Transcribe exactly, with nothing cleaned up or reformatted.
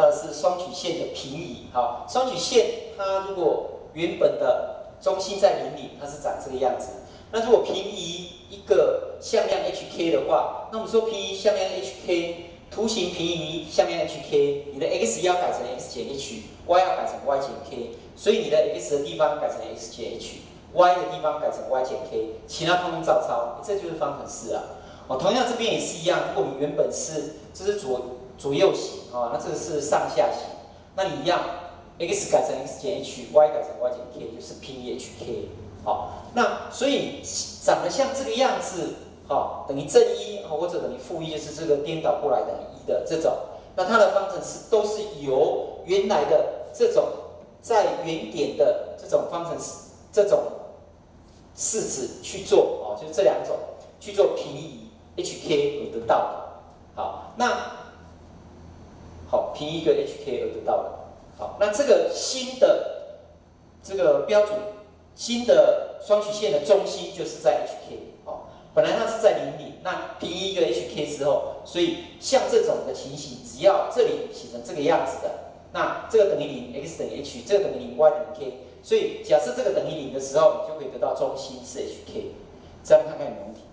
到的是双曲线的平移。好，双曲线它如果原本的中心在零零，它是长这个样子。那如果平移一个向量 H K 的话，那我们说平移向量 H K， 图形平移向量 H K， 你的 x 要改成 x 减 h，y 要改成 y 减 k， 所以你的 x 的地方改成 x 减 h，y 的地方改成 y 减 k， 其他通通照抄，这就是方程式啊。哦，同样这边也是一样，如果我们原本是这是左左右形啊、哦，那这个是上下形，那你一样 x 改成 x 减 h，y 改成 y 减 k， 就是平移 H K。好，那所以长得像这个样子，好，等于正一或者等于负一，就是这个颠倒过来等于一的这种，那它的方程式都是由原来的这种在原点的这种方程式这种式子去做，哦，就是这两种去做平移 H K 而得到的。好，那好平移一个 H K 而得到的。好，那这个新的这个标准。新的双曲线的中心就是在 H K 哦，本来它是在零零，那平移一个 H K 之后，所以像这种的情形，只要这里写成这个样子的，那这个等于零 ，x 等于 h， 这个等于零 ，y 等于 k， 所以假设这个等于零的时候，你就可以得到中心是 H K， 这样看看有没有问题？